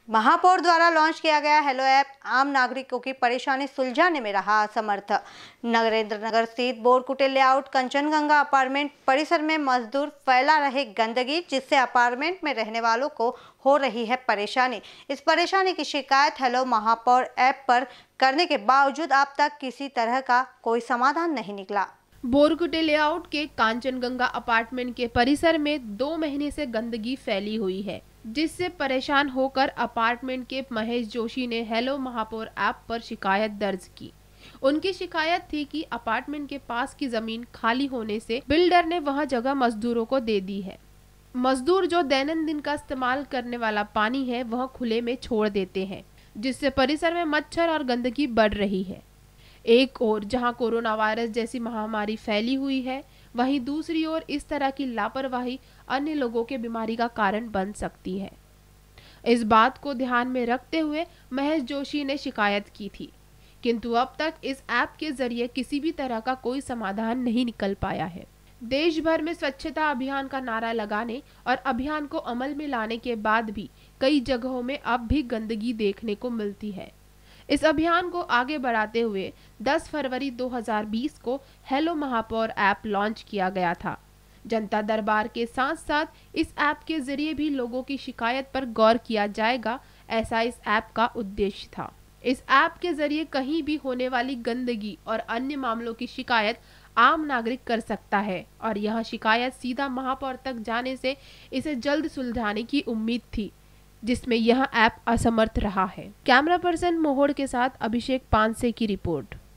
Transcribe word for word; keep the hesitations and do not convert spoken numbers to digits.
महापौर द्वारा लॉन्च किया गया हेलो ऐप आम नागरिकों की परेशानी सुलझाने में रहा असमर्थ। नरेंद्र नगर स्थित बोरकुटे लेआउट कंचनगंगा अपार्टमेंट परिसर में मजदूर फैला रहे गंदगी, जिससे अपार्टमेंट में रहने वालों को हो रही है परेशानी। इस परेशानी की शिकायत हेलो महापौर ऐप पर करने के बावजूद अब तक किसी तरह का कोई समाधान नहीं निकला। बोरकुटे लेआउट के कांचनगंगा अपार्टमेंट के परिसर में दो महीने से गंदगी फैली हुई है, जिससे परेशान होकर अपार्टमेंट के महेश जोशी ने हेलो महापौर ऐप पर शिकायत दर्ज की। उनकी शिकायत थी कि अपार्टमेंट के पास की जमीन खाली होने से बिल्डर ने वहां जगह मजदूरों को दे दी है। मजदूर जो दैनंदिन का इस्तेमाल करने वाला पानी है वह खुले में छोड़ देते हैं, जिससे परिसर में मच्छर और गंदगी बढ़ रही है। एक ओर जहां कोरोना वायरस जैसी महामारी फैली हुई है, वहीं दूसरी ओर इस तरह की लापरवाही अन्य लोगों के बीमारी का कारण बन सकती है। इस बात को ध्यान में रखते हुए महेश जोशी ने शिकायत की थी, किंतु अब तक इस ऐप के जरिए किसी भी तरह का कोई समाधान नहीं निकल पाया है। देश भर में स्वच्छता अभियान का नारा लगाने और अभियान को अमल में लाने के बाद भी कई जगहों में अब भी गंदगी देखने को मिलती है। इस अभियान को आगे बढ़ाते हुए दस फरवरी दो हज़ार बीस को हेलो महापौर ऐप लॉन्च किया गया था। जनता दरबार के साथ साथ इस ऐप के जरिए भी लोगों की शिकायत पर गौर किया जाएगा, ऐसा इस ऐप का उद्देश्य था। इस ऐप के जरिए कहीं भी होने वाली गंदगी और अन्य मामलों की शिकायत आम नागरिक कर सकता है और यह शिकायत सीधा महापौर तक जाने से इसे जल्द सुलझाने की उम्मीद थी, जिसमें यह ऐप असमर्थ रहा है। कैमरा पर्सन मोहोड़ के साथ अभिषेक पानसे की रिपोर्ट।